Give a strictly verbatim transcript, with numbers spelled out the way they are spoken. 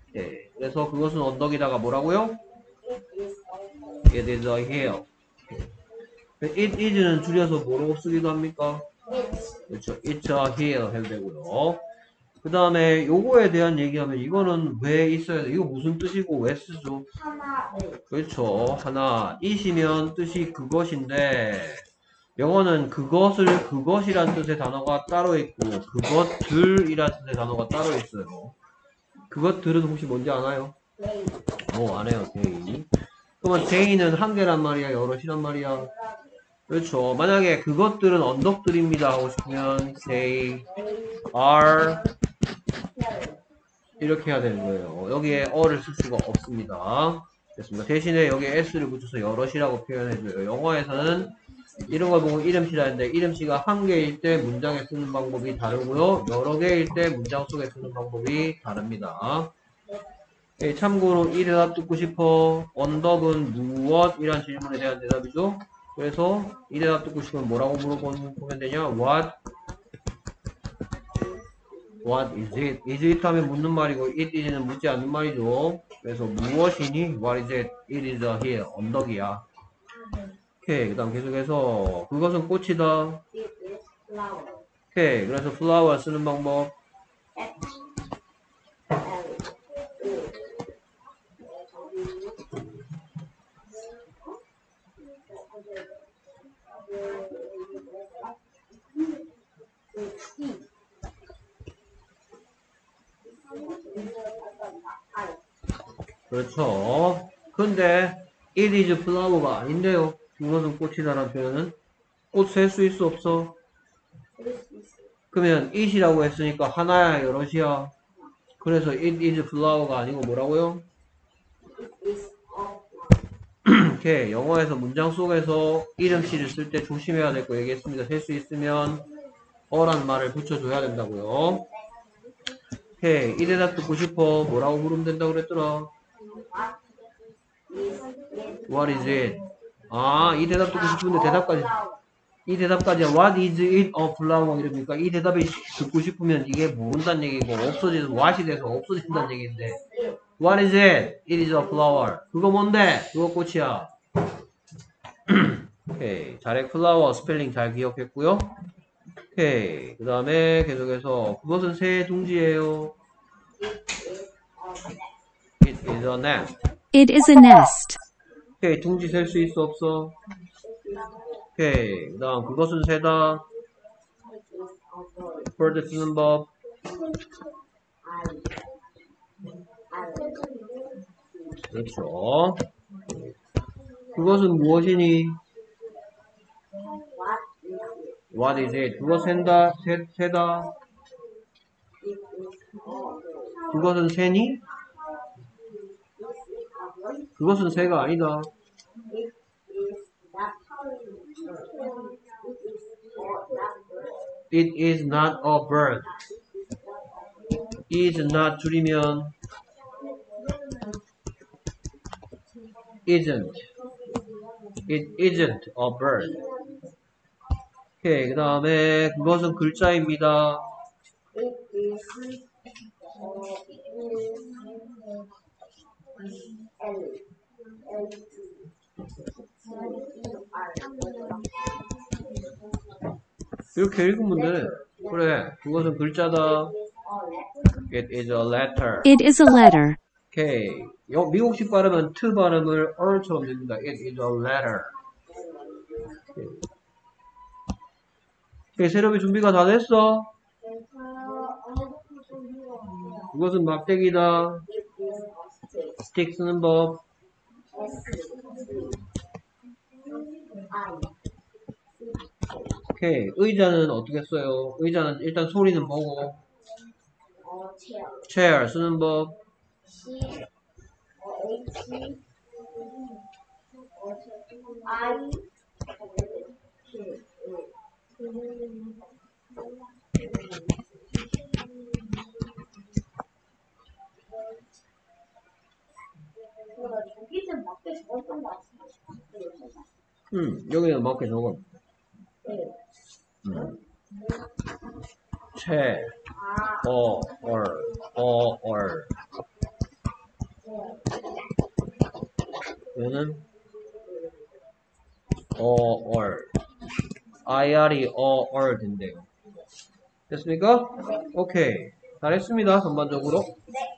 예, 그래서 그것은 언덕이다가 뭐라고요? It is a hill. It is는 줄여서 뭐라고 쓰기도 합니까? 그렇죠. It's a hill 해도 되고요. 그 다음에 요거에 대한 얘기하면 이거는 왜 있어야 돼? 이거 무슨 뜻이고 왜 쓰죠? 그렇죠. 하나. it이면 뜻이 그것인데 영어는 그것을 그것이란 뜻의 단어가 따로 있고 그것들이란 뜻의 단어가 따로 있어요. 그것들은 혹시 뭔지 아나요? 어, 안 해요. they. 그러면 they는 한 개란 말이야, 여럿이란 말이야. 그렇죠. 만약에 그것들은 언덕들입니다 하고 싶으면 they are 이렇게 해야 되는 거예요. 여기에 어를 쓸 수가 없습니다. 됐습니다. 대신에 여기에 s를 붙여서 여럿이라고 표현해줘요. 영어에서는 이런 걸 보고 이름씨라는데 이름씨가 한 개일 때 문장에 쓰는 방법이 다르고요. 여러 개일 때 문장 속에 쓰는 방법이 다릅니다. 예, 참고로 이 대답 듣고 싶어. 언덕은 무엇이란 질문에 대한 대답이죠. 그래서 이 대답 듣고 싶으면 뭐라고 물어보면 되냐? What? What is it? Is it 하면 묻는 말이고 it is는 묻지 않는 말이죠. 그래서 무엇이니? What is it? It is a hill. 언덕이야. 오케이. 그 다음 계속해서 그것은 꽃이다. 오케이. 그래서 flower 쓰는 방법. 그렇죠. 근데 it is flower가 아닌데요. 그것은 꽃이다라는 표현은 꽃 셀 수 있어 없어? 그러면 it이라고 했으니까 하나야 여럿이야. 그래서 it is flower가 아니고 뭐라고요? 이렇게 영어에서 문장 속에서 이름씨를 쓸 때 조심해야 될 거 얘기했습니다. 셀 수 있으면 어란 말을 붙여줘야 된다고요. 오케이. 이 대답 듣고 싶어. 뭐라고 물으면 된다고 그랬더라? What is it? 아, 이 대답 듣고 싶은데 대답까지 이 대답까지 What is it a flower? 이러니까 이 대답이 듣고 싶으면 이게 모른다는 얘기고 없어져서 what이 돼서 없어진다는 얘기인데 What is it? It is a flower. 그거 뭔데? 그거 꽃이야. 오케이. 잘해. flower 스펠링 잘 기억했고요. 오케이. 그 다음에 계속해서 그것은 새 둥지예요. It is a nest. It is a nest. 오케이. 둥지 셀 수 있어 없어? 오케이. 그 다음 그것은 새다. bird 쓰는 법. 그렇죠. 그것은 무엇이니? What is it? 그것 샌다, 새, 새다. 그것은 새니? 그것은 새가 아니다. It is not a bird. is not 줄이면 isn't. It isn't a bird. 오케이. 그 다음에 그것은 글자입니다. 이렇게 읽으면 돼. 그래. 그것은 글자다. It is a letter. It is a letter. 오케이. 요, 미국식 발음은 t 발음을 r처럼 냅니다. It is a letter. 오케이. 오케이. 세력이 준비가 다 됐어? 그것은 막대기다. 스틱 쓰는 법. 오케이. 의자는 어떻게 써요? 의자는 일단 소리는 뭐고? chair 쓰는 법. 음, 여기는 맞게 적어. 음. 채, 어, 얼, 어, 얼. 이거는 어, 얼. 아이알이 어, 얼 된대요. 됐습니까? 오케이. 잘했습니다, 전반적으로.